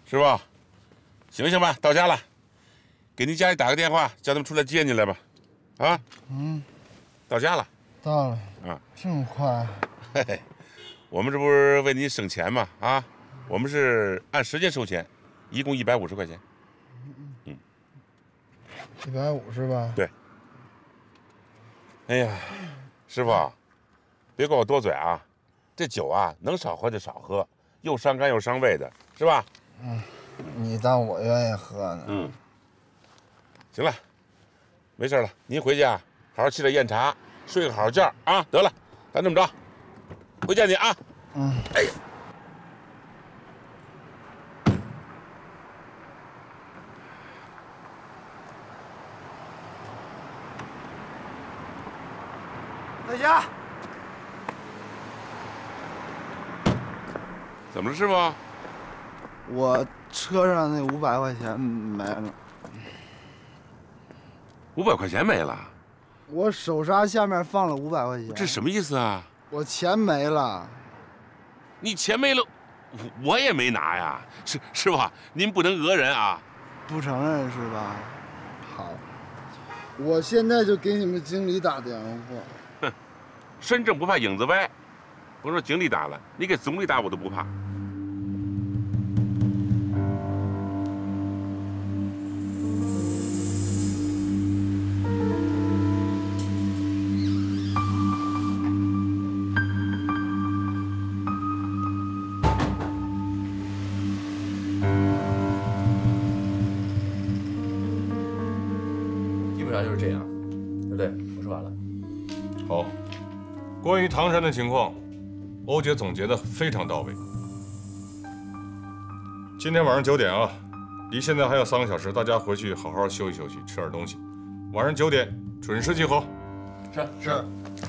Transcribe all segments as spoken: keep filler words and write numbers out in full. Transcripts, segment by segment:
师傅，醒醒吧，到家了，给您家里打个电话，叫他们出来接你来吧。啊， 嗯， 到家了。 到了啊， 这么快？ 嘿嘿，我们这不是为你省钱吗？啊，我们是按时间收钱，一共一百五十块钱。嗯， 一百五是吧？ 对。哎呀，师傅，别怪我多嘴啊，这酒啊能少喝就少喝，又伤肝又伤胃的，是吧？ 嗯，你当我愿意喝呢？ 嗯。行了，没事了，您回去啊，好好沏点酽茶，睡个好觉啊。得了，咱这么着，回见你啊。 嗯。 哎呀。 在家。 怎么了，师傅？ 我车上那五百块钱没了。 五百块钱没了？ 我手刹下面放了五百块钱。 这什么意思啊？ 我钱没了。 你钱没了，我也没拿呀。师师傅，您不能讹人啊！ 不承认是吧？好，我现在就给你们经理打电话。 哼，身正不怕影子歪，甭说经理打了，你给总理打我都不怕。 就是这样，对不对？我说完了。 好，关于唐山的情况，欧姐总结的非常到位。今天晚上九点啊，离现在还有三个小时，大家回去好好休息休息，吃点东西。晚上九点准时集合。 是是。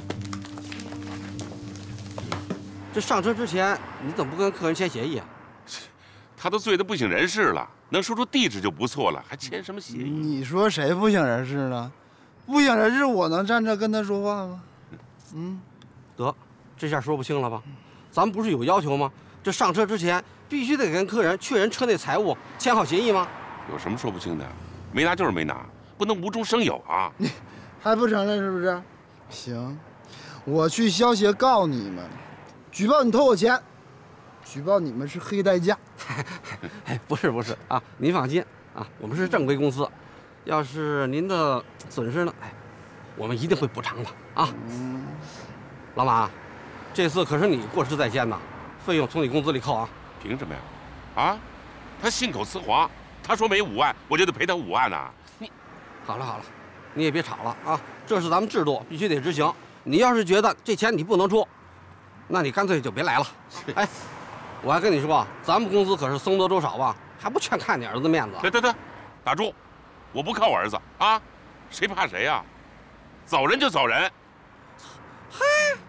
这上车之前你怎么不跟客人签协议啊？ 他都醉得不省人事了，能说出地址就不错了，还签什么协议？ 你说谁不省人事了？不省人事，我能站这跟他说话吗？嗯， 得，这下说不清了吧？咱们不是有要求吗？这上车之前必须得跟客人确认车内财物，签好协议吗？ 有什么说不清的？没拿就是没拿，不能无中生有啊！ 你还不承认是不是？行，我去消协告你们，举报你偷我钱。举报你们是黑代驾。 哎，不是不是啊，您放心啊，我们是正规公司，要是您的损失呢，哎，我们一定会补偿的啊。嗯、老马，这次可是你过失在先呐，费用从你工资里扣啊。 凭什么呀？啊，他信口雌黄，他说没五万，我就得赔他五万呐。你， 好了好了，你也别吵了啊，这是咱们制度，必须得执行。你要是觉得这钱你不能出，那你干脆就别来了。哎。我还跟你说，咱们公司可是僧多粥少吧，还不全看你儿子面子？ 得得得，打住！我不靠我儿子啊，谁怕谁呀？走人就走人。 嗨，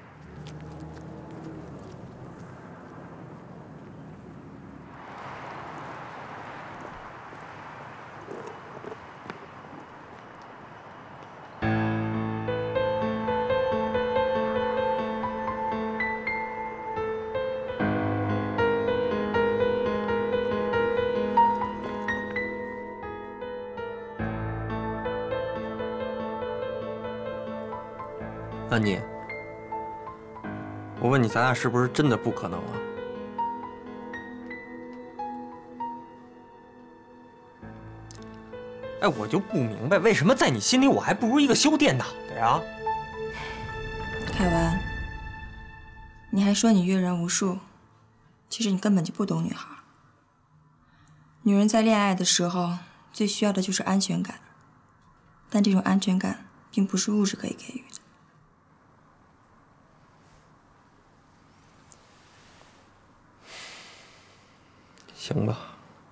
安妮，我问你，咱俩是不是真的不可能啊？哎，我就不明白，为什么在你心里我还不如一个修电脑的呀？ 凯文，你还说你阅人无数，其实你根本就不懂女孩。女人在恋爱的时候最需要的就是安全感，但这种安全感并不是物质可以给予的。 行吧，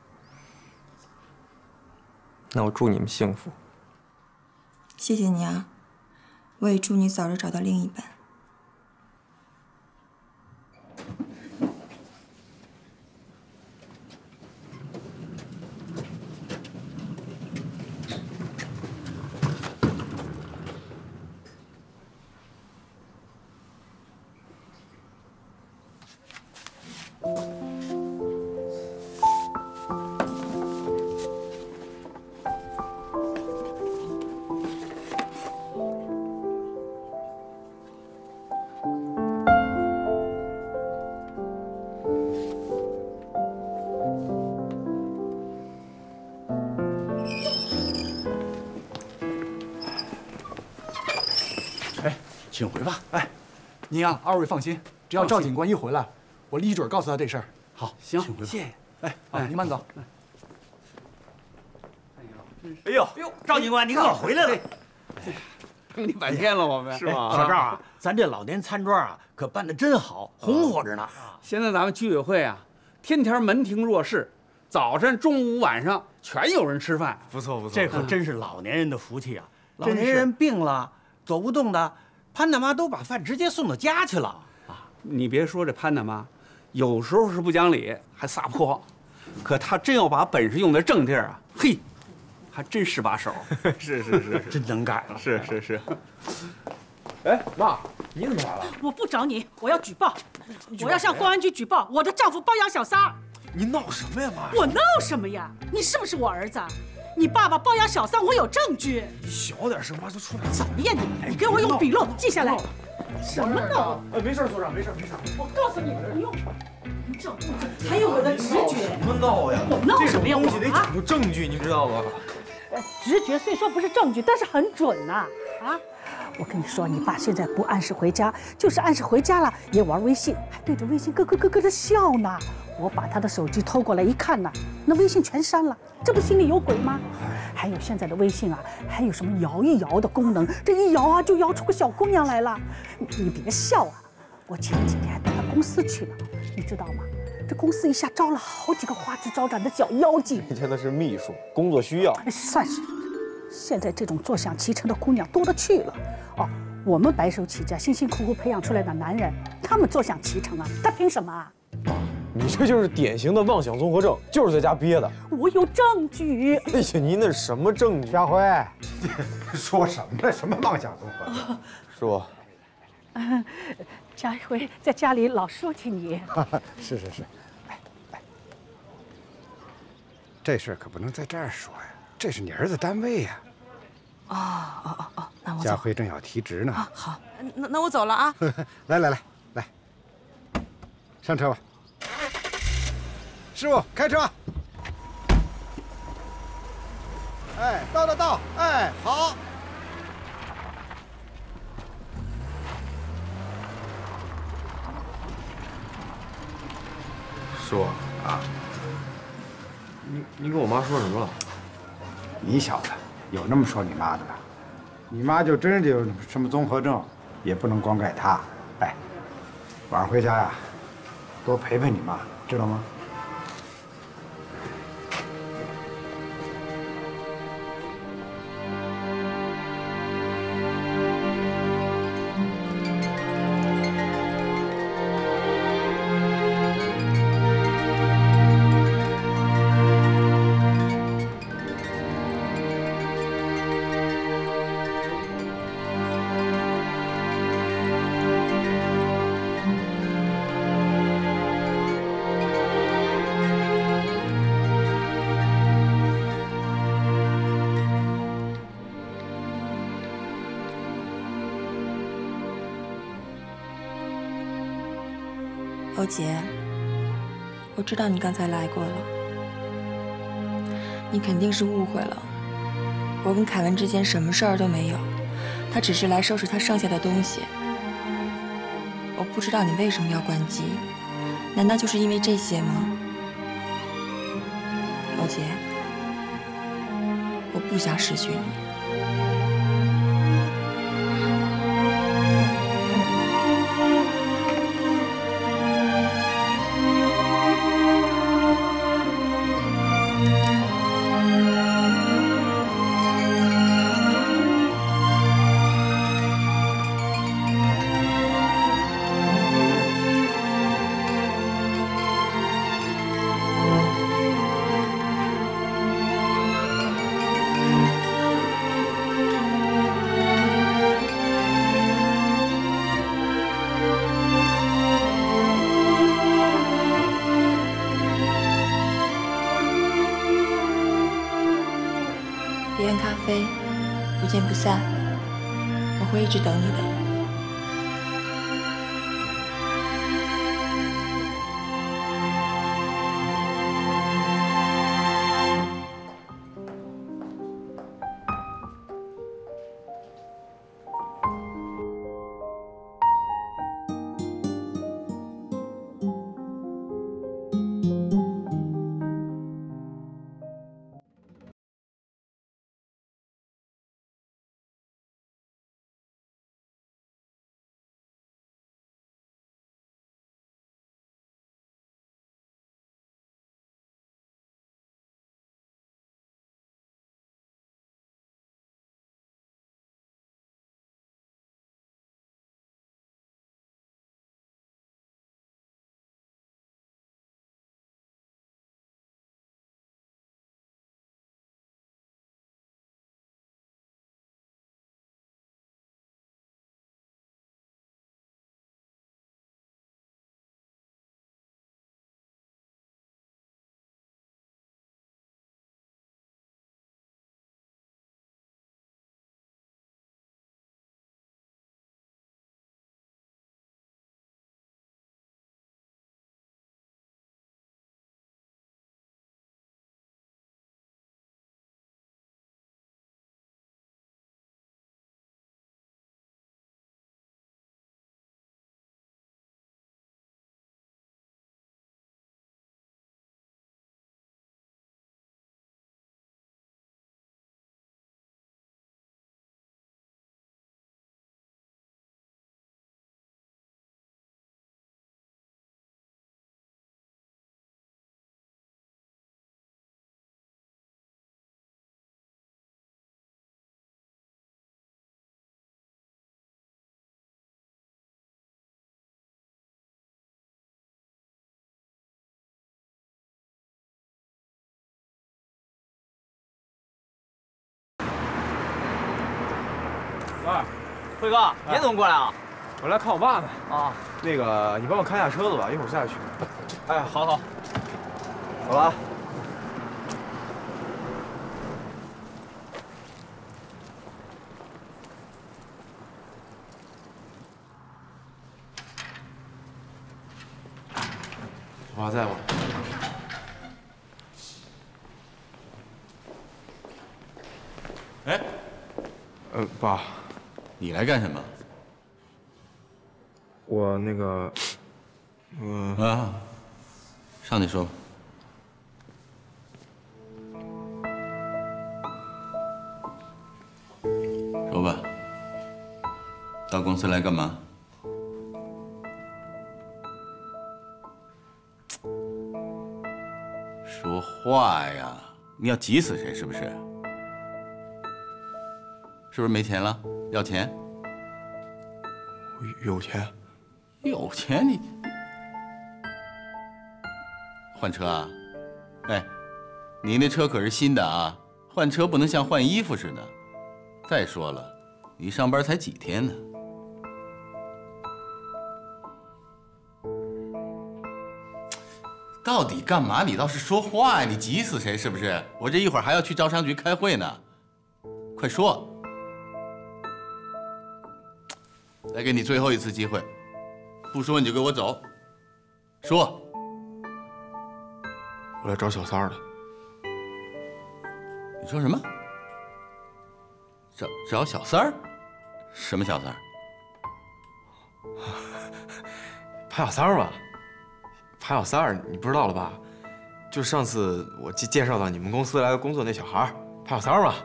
那我祝你们幸福。 谢谢你啊，我也祝你早日找到另一半。 请回吧。 哎，您呀，二位放心，只要赵警官一回来，我立准告诉他这事儿。好， 行， 请回吧。 谢谢。 哎，好，您慢走。 哎呦哎呦，赵警官，你可回来了！ 等你半天了，我们是吗？ 小赵啊，咱这老年餐桌啊，可办得真好，红火着呢。 现在咱们居委会啊，天天门庭若市，早晨、中午、晚上全有人吃饭。 不错不错， 这可真是老年人的福气啊！老真是年人病了，走不动的，潘大妈都把饭直接送到家去了。 你别说这潘大妈，有时候是不讲理，还撒泼，可她真要把本事用在正地儿啊，嘿，还真是把手。 是是是， 真能干啊！ 是是是。 哎，妈，你怎么来了？ 我不找你，我要举报，我要向公安局举报我的丈夫包养小三儿。 你闹什么呀，妈？ 我闹什么呀？你是不是我儿子？你爸爸包养小三，我有证据。 你小点声，妈就出来。 怎么呀你？你给我用笔录记下来。什么闹？ 呃，没事，所长，没事没事。 我告诉你，不用。你这不准，还有我的直觉。 什么闹呀？ 我闹什么呀？ 这种东西得讲究证据，你知道吗？ 直觉虽说不是证据，但是很准呐！啊，我跟你说，你爸现在不按时回家，就是按时回家了也玩微信，还对着微信咯咯咯咯的笑呢。我把他的手机偷过来一看呐，那微信全删了，这不心里有鬼吗？还有现在的微信啊，还有什么摇一摇的功能，这一摇啊就摇出个小姑娘来了。你你别笑啊，我前几天还到他公司去了，你知道吗？这公司一下招了好几个花枝招展的小妖精。 你现在是秘书，工作需要。 算是，现在这种坐享其成的姑娘多了去了。哦，我们白手起家、辛辛苦苦培养出来的男人，他们坐享其成啊，他凭什么啊？ 你这就是典型的妄想综合症，就是在家憋的。 我有证据。 哎呀，您那是什么证据？ 佳慧，说什么什么妄想综合症？ 说， 嗯，佳慧在家里老说起你。 是是是，哎哎，这事儿可不能在这儿说呀，这是你儿子单位呀。 哦哦哦哦，那我走。 佳慧正要提职呢。 啊，好，那那我走了啊。 来来来来，上车吧。师傅，开车。哎，到到到，哎，好。 叔啊，你你跟我妈说什么了？ 你小子有那么说你妈的吗？你妈就真是有什么综合症，也不能光怪她。哎，晚上回家呀，多陪陪你妈，知道吗？ 欧杰，我知道你刚才来过了，你肯定是误会了。我跟凯文之间什么事儿都没有，他只是来收拾他剩下的东西。我不知道你为什么要关机，难道就是因为这些吗？欧杰，我不想失去你。彼岸咖啡，不见不散。我会一直等你的。 爸， 辉哥，你怎么过来啊？ 我来看我爸呢。 啊， 那个，你帮我看一下车子吧，一会儿下去取。 哎，好好， 走了啊。我爸在吗？ 哎， 呃，爸， 你来干什么？ 我那个，呃啊，上去说吧。说吧，到公司来干嘛？说话呀！你要急死谁是不是？是不是没钱了？要钱？ 有钱。 有钱你换车啊？哎，你那车可是新的啊，换车不能像换衣服似的。再说了，你上班才几天呢？到底干嘛？你倒是说话呀！你急死谁是不是？我这一会儿还要去招商局开会呢，快说！再给你最后一次机会，不说你就给我走。说。 我来找小三儿了。 你说什么？找找小三儿？什么小三儿？ 潘小三儿吧。潘小三儿，你不知道了吧？就是上次我介介绍到你们公司来工作那小孩儿，潘小三儿嘛。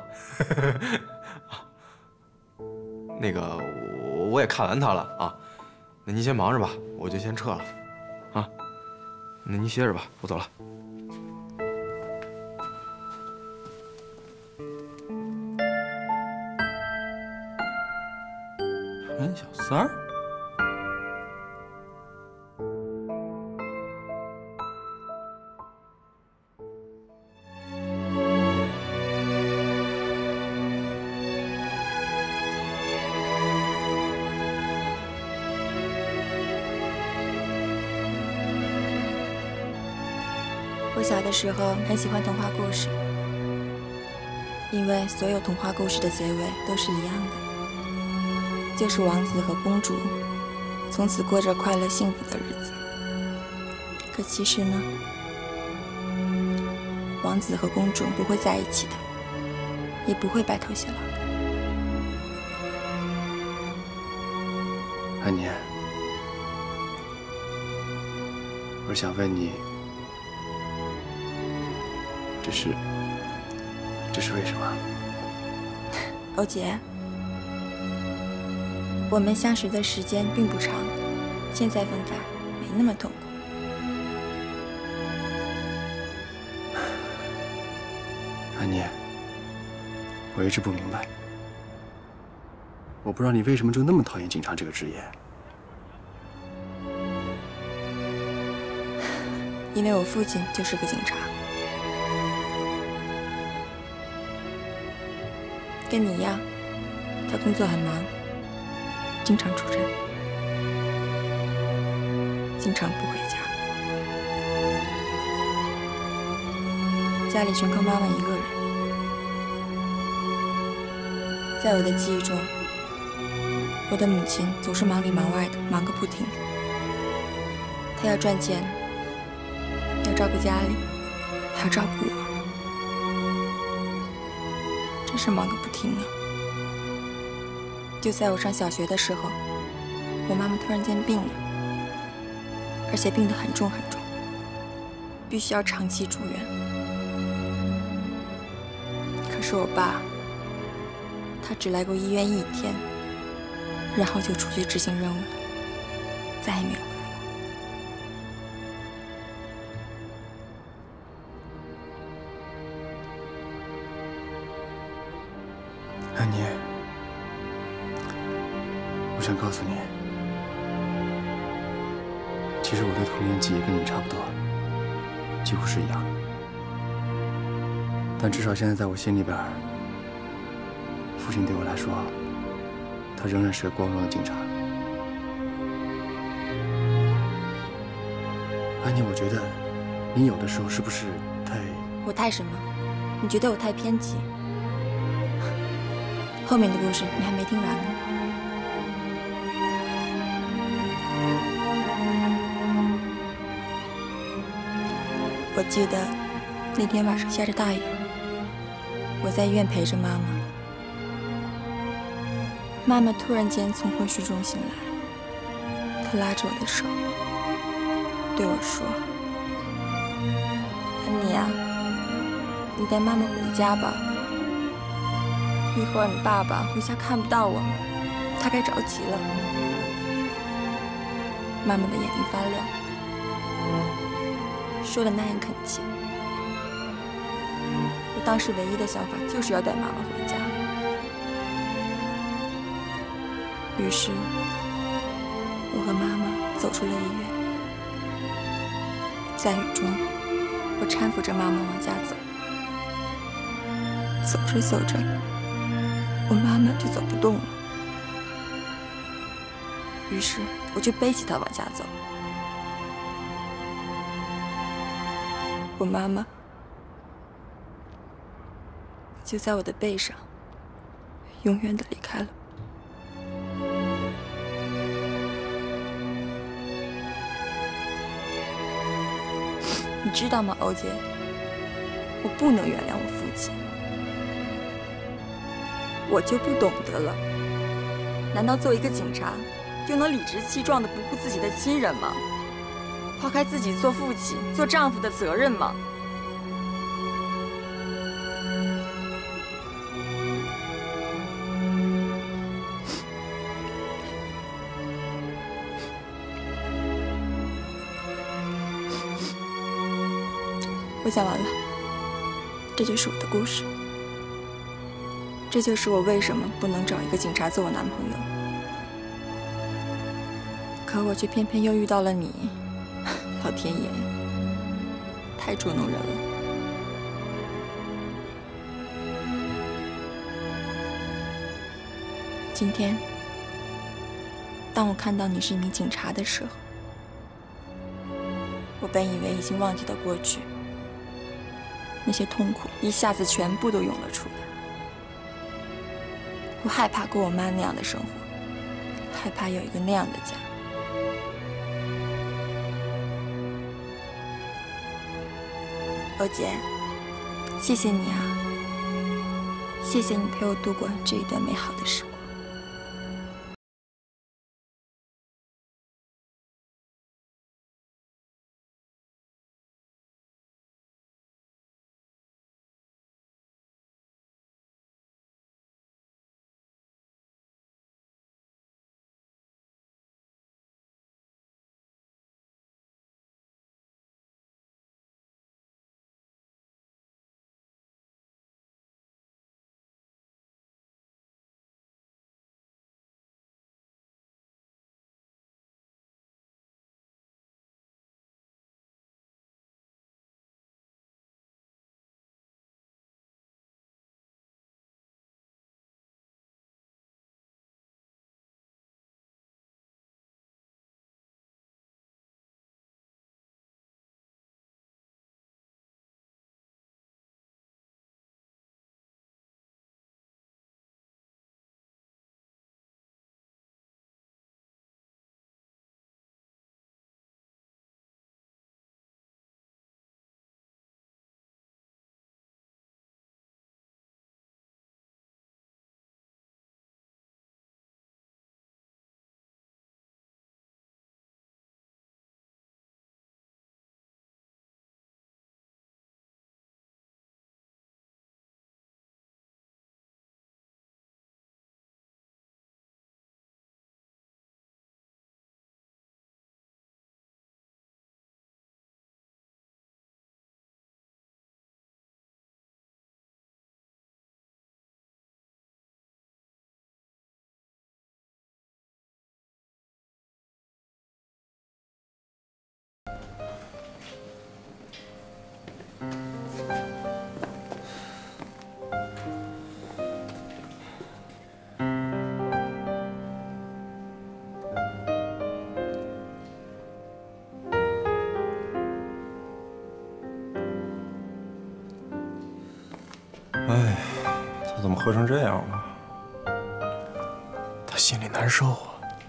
那个我我也看完他了啊，那您先忙着吧，我就先撤了，啊，那您歇着吧，我走了。 潘小三儿。 我小的时候很喜欢童话故事，因为所有童话故事的结尾都是一样的，就是王子和公主从此过着快乐幸福的日子。可其实呢，王子和公主不会在一起的，也不会白头偕老的。 安妮，我想问你。这是，这是为什么？ 欧姐，我们相识的时间并不长，现在分开没那么痛苦。 安妮，我一直不明白，我不知道你为什么就那么讨厌警察这个职业。 因为我父亲就是个警察。跟你一样，他工作很忙，经常出差，经常不回家，家里全靠妈妈一个人。在我的记忆中，我的母亲总是忙里忙外的，忙个不停。她要赚钱，要照顾家里，还要照顾我。真是忙个不停啊！就在我上小学的时候，我妈妈突然间病了，而且病得很重很重，必须要长期住院。可是我爸，他只来过医院一天，然后就出去执行任务了，再也没有回来过。安妮，我想告诉你，其实我的童年记忆跟你差不多，几乎是一样的。但至少现在在我心里边，父亲对我来说他仍然是个光荣的警察。安妮，我觉得你有的时候是不是太…… 我太什么？你觉得我太偏激？后面的故事你还没听完呢。我记得那天晚上下着大雨，我在医院陪着妈妈。妈妈突然间从昏睡中醒来，她拉着我的手，对我说：“安妮啊，你带妈妈回家吧。一会儿你爸爸回家看不到我们，他该着急了。”妈妈的眼睛发亮，说的那样恳切。我当时唯一的想法就是要带妈妈回家。于是，我和妈妈走出了医院，在雨中，我搀扶着妈妈往家走。走着走着，我妈妈就走不动了，于是我就背起她往家走。我妈妈就在我的背上，永远的离开了。你知道吗，欧姐？我不能原谅我父亲，我就不懂得了。难道做一个警察，就能理直气壮地不顾自己的亲人吗？抛开自己做父亲、做丈夫的责任吗？我讲完了，这就是我的故事。这就是我为什么不能找一个警察做我男朋友，可我却偏偏又遇到了你，老天爷，太捉弄人了。今天，当我看到你是一名警察的时候，我本以为已经忘记了过去。那些痛苦一下子全部都涌了出来。我害怕过我妈那样的生活，害怕有一个那样的家。欧姐，谢谢你啊，谢谢你陪我度过这一段美好的时光。 怎么喝成这样了？他心里难受啊。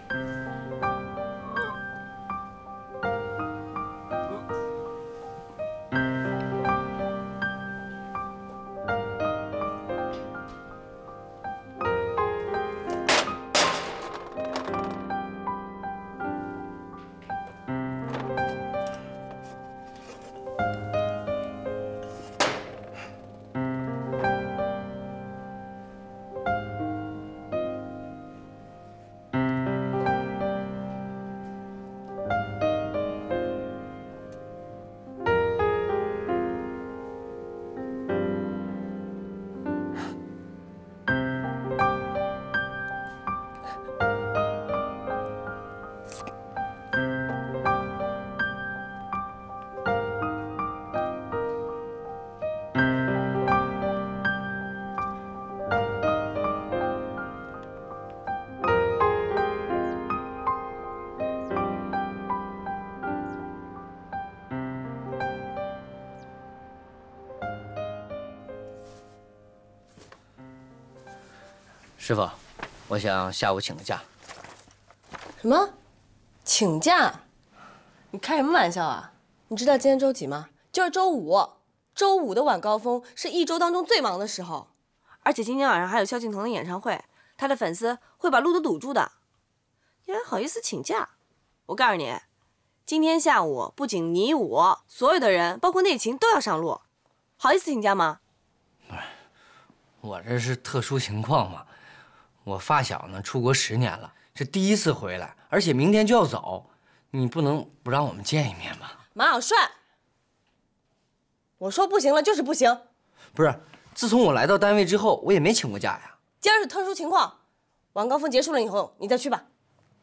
师傅，我想下午请个假。 什么？请假？你开什么玩笑啊？你知道今天周几吗？就是周五。周五的晚高峰是一周当中最忙的时候，而且今天晚上还有萧敬腾的演唱会，他的粉丝会把路都堵住的。你还好意思请假？我告诉你，今天下午不仅你我所有的人，包括内勤都要上路，好意思请假吗？ 我这是特殊情况嘛。 我发小呢，出国十年了，这第一次回来，而且明天就要走，你不能不让我们见一面吧？ 马小帅，我说不行了就是不行。 不是，自从我来到单位之后，我也没请过假呀。 今儿是特殊情况，晚高峰结束了以后你再去吧。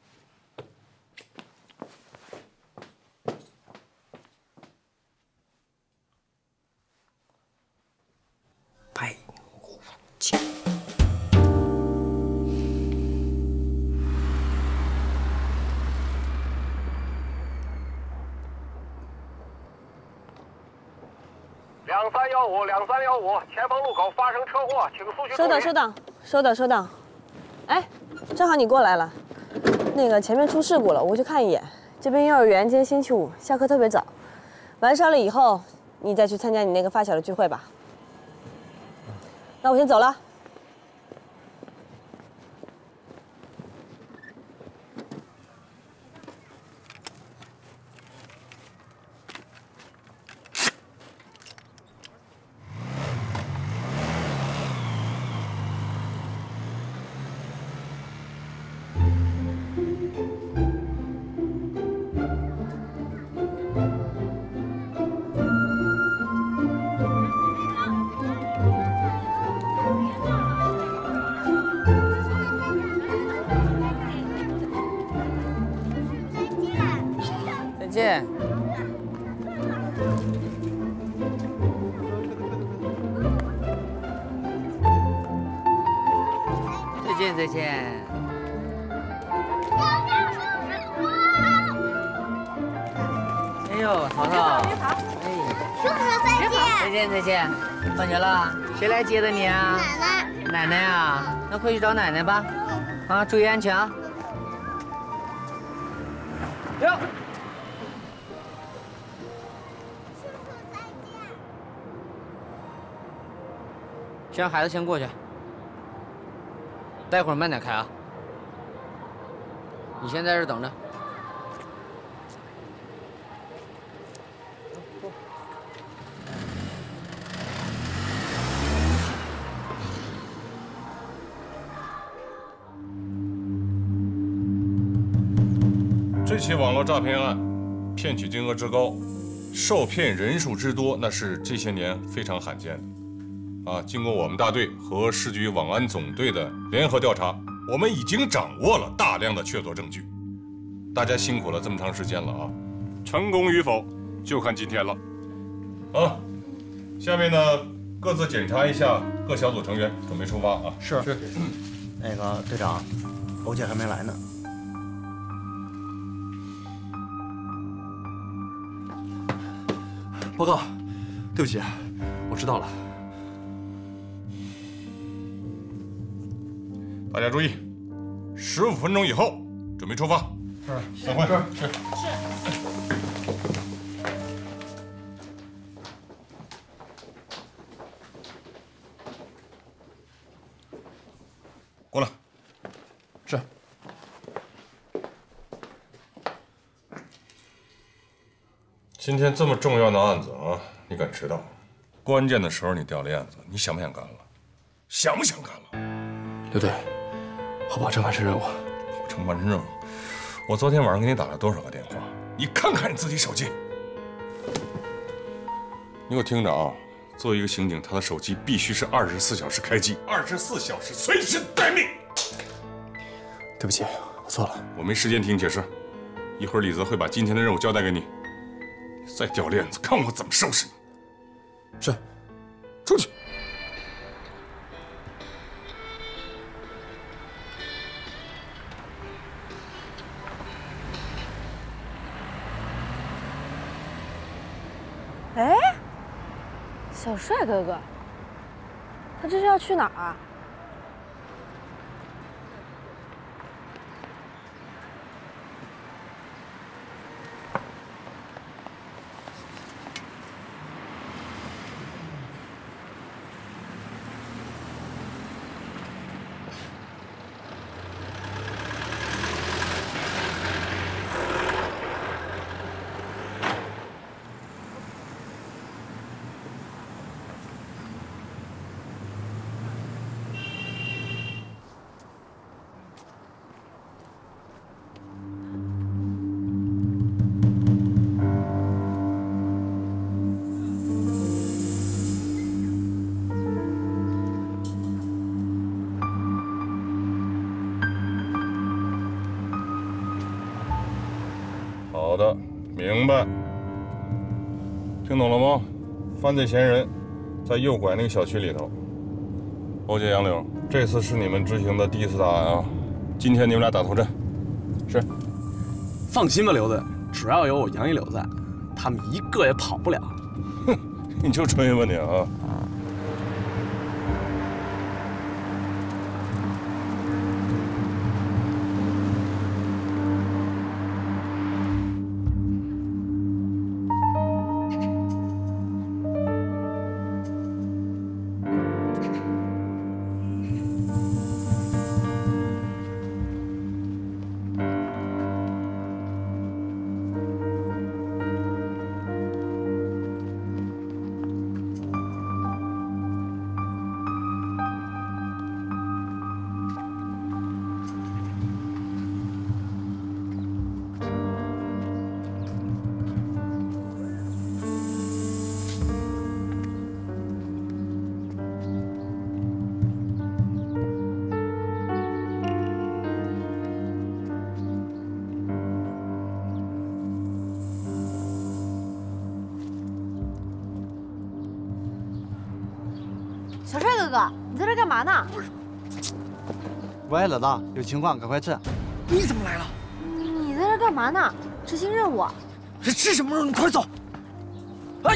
白虎精。 两三幺五，两三幺五，前方路口发生车祸，请速去。 收到，收到，收到，收到。哎，正好你过来了，那个前面出事故了，我去看一眼。这边幼儿园今天星期五，下课特别早，完事了以后，你再去参加你那个发小的聚会吧。那我先走了。 再见。再见，再见。哎呦，淘淘，哎， 叔叔再见。 再见，再见。放学了，谁来接的你啊？ 奶奶。 奶奶啊，那快去找奶奶吧。啊，注意安全啊。哟。 先让孩子先过去，待会儿慢点开啊。你先在这儿等着。 这起网络诈骗案，骗取金额之高，受骗人数之多，那是这些年非常罕见的。 啊，经过我们大队和市局网安总队的联合调查，我们已经掌握了大量的确凿证据。大家辛苦了这么长时间了啊，成功与否就看今天了。啊，下面呢各自检查一下各小组成员，准备出发啊。 是是。 那个队长，欧姐还没来呢。 报告，对不起，我知道了。 大家注意，十五分钟以后准备出发。是，散会。是是。过来。 是。 今天这么重要的案子啊，你敢迟到？关键的时候你掉链子，你想不想干了？想不想干了？ 刘队，我保证完成任务。 保证完成任务。我昨天晚上给你打了多少个电话？你看看你自己手机。你给我听着啊！作为一个刑警，他的手机必须是二十四小时开机，二十四小时随时待命。 对不起，我错了。 我没时间听解释，一会儿李泽会把今天的任务交代给你。你再掉链子，看我怎么收拾你！ 是， 出去。 哎，小帅哥哥，他这是要去哪儿啊？ 好的，明白。听懂了吗？犯罪嫌疑人在右拐那个小区里头。欧姐、杨柳，这次是你们执行的第一次大案啊！今天你们俩打头阵。 是。放心吧，刘队，只要有我杨一柳在，他们一个也跑不了。 哼，你就吹吧你啊！ 小帅哥哥，你在这干嘛呢？ 喂，老大，有情况赶快吃。 你怎么来了？ 你在这干嘛呢？执行任务。 是吃什么任务？你快走！哎！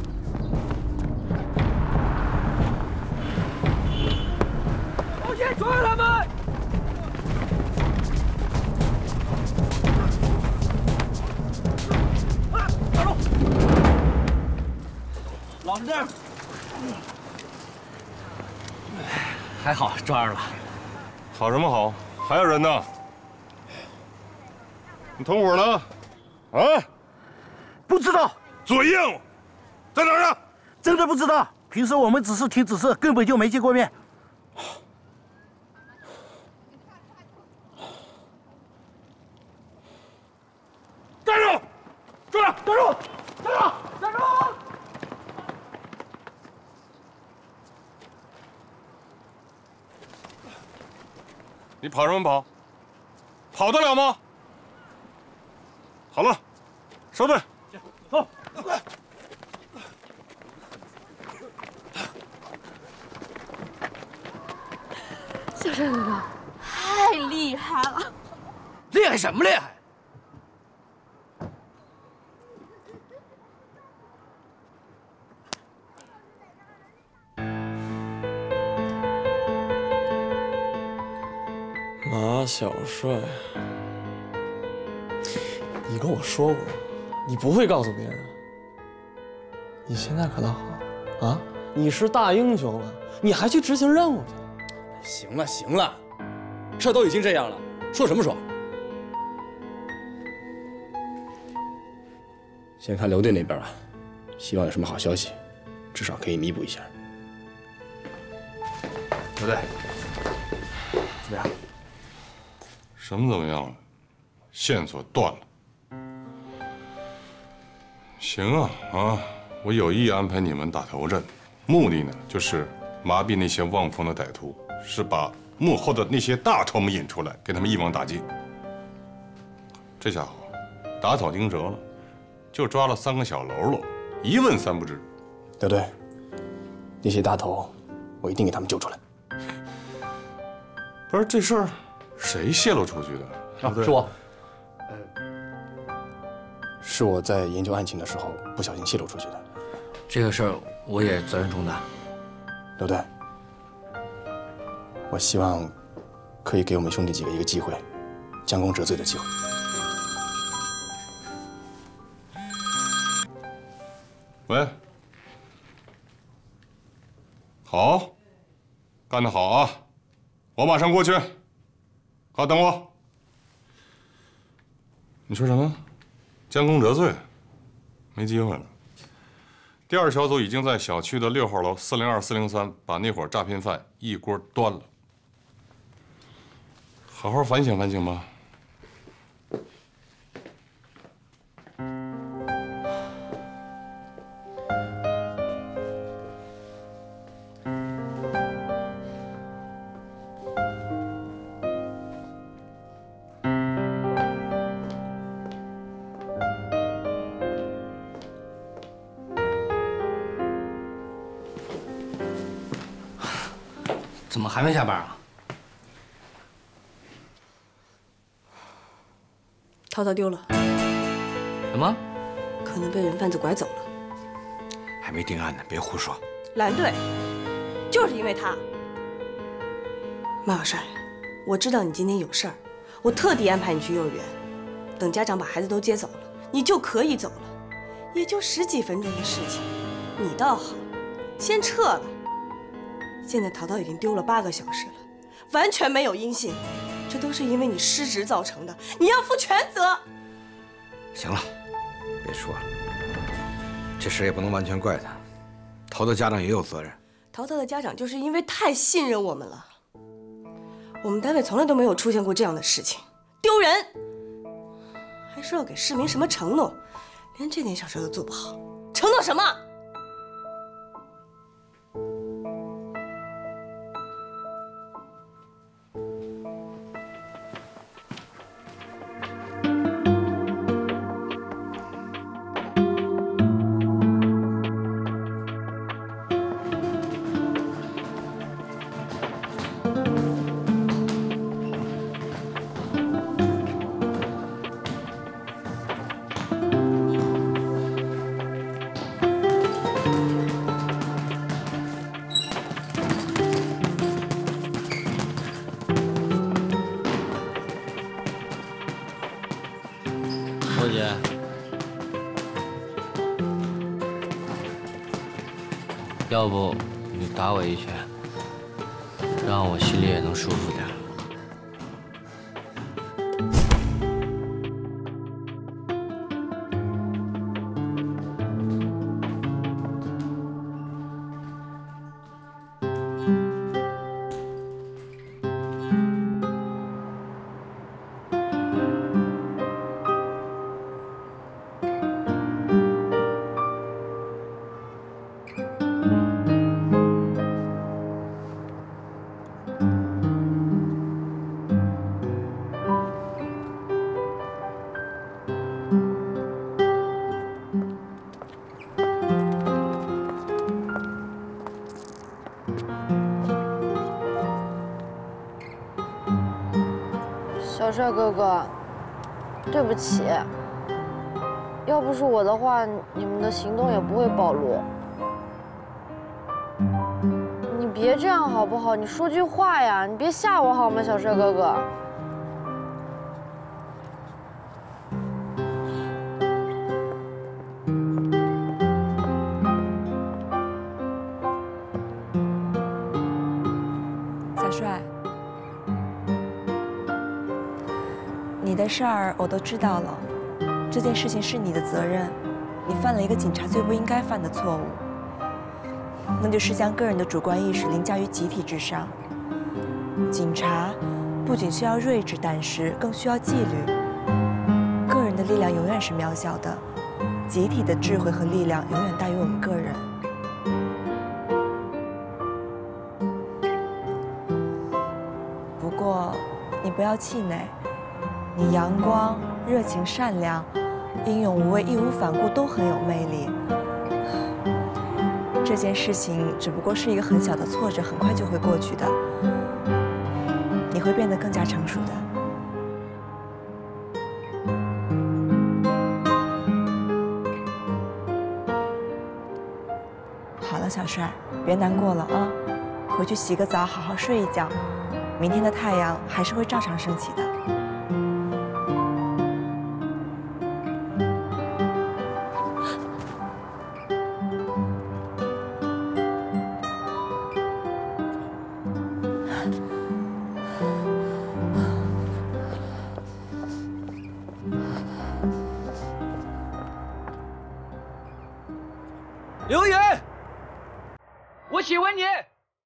我先抓他们！啊！打住！老实点！ 还好抓着了。 好什么好？还有人呢。你同伙呢？啊？ 不知道。 嘴硬，在哪儿呢？ 真的不知道。平时我们只是听指示，根本就没见过面。站住！住！站住！站住！站住！ 你跑什么跑？跑得了吗？好了，收队。 走。 小帅哥哥，太厉害了！ 厉害什么厉害？ 马小帅，你跟我说过，你不会告诉别人。你现在可倒好，啊，你是大英雄了，你还去执行任务去了。 行了行了，这都已经这样了，说什么说？先看刘队那边吧，希望有什么好消息，至少可以弥补一下。刘队，怎么样？ 什么怎么样了？线索断了。行啊啊！我有意安排你们打头阵，目的呢就是麻痹那些望风的歹徒，是把幕后的那些大头们引出来，给他们一网打尽。这家伙打草惊蛇了，就抓了三个小喽啰，一问三不知。 刘队，那些大头，我一定给他们救出来。 不是这事儿，谁泄露出去的？ 啊，是我。呃，是我在研究案情的时候不小心泄露出去的。 这个事儿我也责任重大。 刘队，我希望可以给我们兄弟几个一个机会，将功折罪的机会。 喂，好，干得好啊！我马上过去，好，等我。你说什么？将功折罪？没机会了。第二小组已经在小区的六号楼四零二四零三把那伙诈骗犯一锅端了。好好反省反省吧。 怎么还没下班啊？ 涛涛丢了。 什么？ 可能被人贩子拐走了。 还没定案呢，别胡说。 蓝队，就是因为他。马小帅，我知道你今天有事儿，我特地安排你去幼儿园，等家长把孩子都接走了，你就可以走了，也就十几分钟的事情。你倒好，先撤了。现在淘淘已经丢了八个小时了，完全没有音信，这都是因为你失职造成的，你要负全责。 行了，别说了，这事也不能完全怪他，淘淘家长也有责任。 淘淘的家长就是因为太信任我们了，我们单位从来都没有出现过这样的事情，丢人！还说要给市民什么承诺，连这点小事都做不好，承诺什么？ 郭姐，要不你打我一拳，让我心里也能舒服点。 小帅哥哥，对不起，要不是我的话，你们的行动也不会暴露。你别这样好不好？你说句话呀，你别吓我好吗，小帅哥哥？ 你的事儿我都知道了，这件事情是你的责任，你犯了一个警察最不应该犯的错误，那就是将个人的主观意识凌驾于集体之上。警察不仅需要睿智胆识，更需要纪律。个人的力量永远是渺小的，集体的智慧和力量永远大于我们个人。不过，你不要气馁，你阳光、热情、善良、英勇无畏、义无反顾，都很有魅力。这件事情只不过是一个很小的挫折，很快就会过去的。你会变得更加成熟的。好了，小帅，别难过了啊，回去洗个澡，好好睡一觉。明天的太阳还是会照常升起的。 刘云，我喜欢你。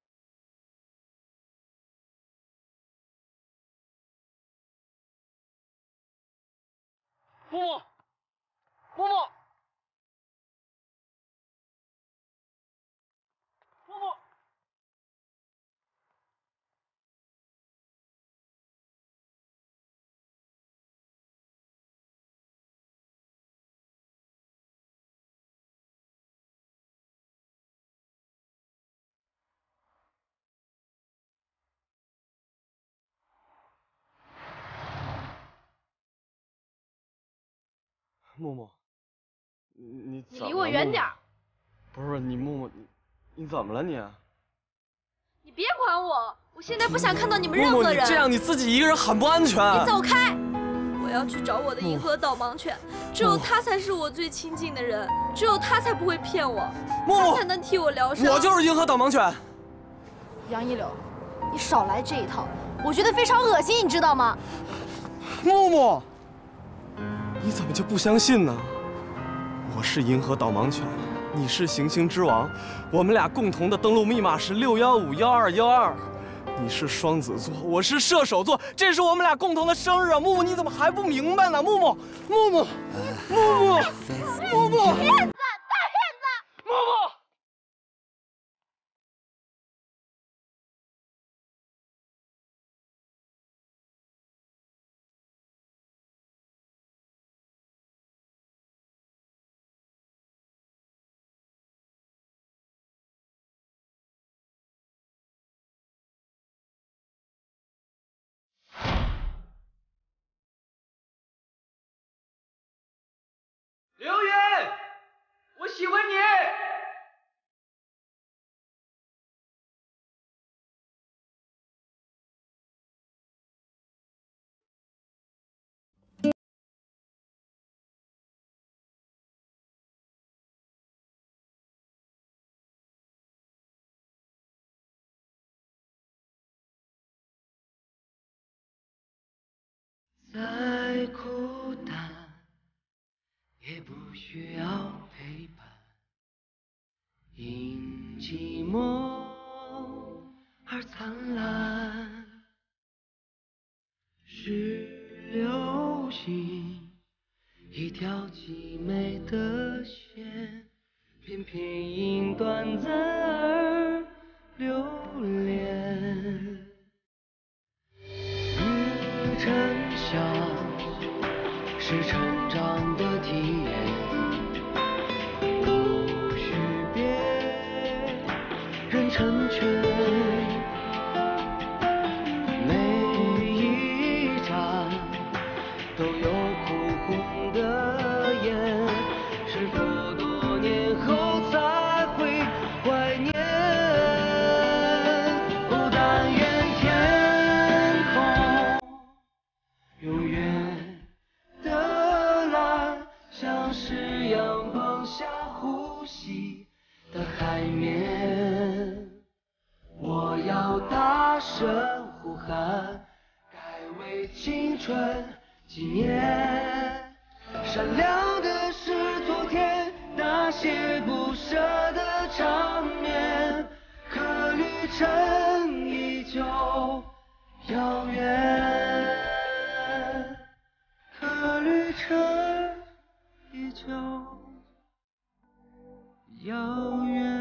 木木，木木，木木。木木，你你你离我远点儿！ 不是你木木，你你怎么了你？ 你别管我，我现在不想看到你们任何人。 木木，你这样你自己一个人很不安全。 你走开！我要去找我的银河导盲犬，只有他才是我最亲近的人，只有他才不会骗我， 木木他才能替我疗伤。 我就是银河导盲犬。 杨一柳，你少来这一套，我觉得非常恶心，你知道吗？ 木木。你怎么就不相信呢？我是银河导盲犬，你是行星之王，我们俩共同的登录密码是六幺五幺二幺二。你是双子座，我是射手座，这是我们俩共同的生日啊！木木，你怎么还不明白呢？木木，木木，木木，木木， 骗子，大骗子！ 木木。刘云，我喜欢你。 再孤单也不需要陪伴，因寂寞而灿烂。是流星，一条极美的线，偏偏因短暂而留恋。日沉下，是成长的体验。无需别人成全，每一站都有哭红的眼，是否多年后才会怀念？哦，但愿天空永远的蓝，像是阳光下呼吸的海绵。我要大声呼喊，该为青春今夜闪亮的是昨天那些不舍的场面，可旅程依旧遥远，可旅程依旧遥远。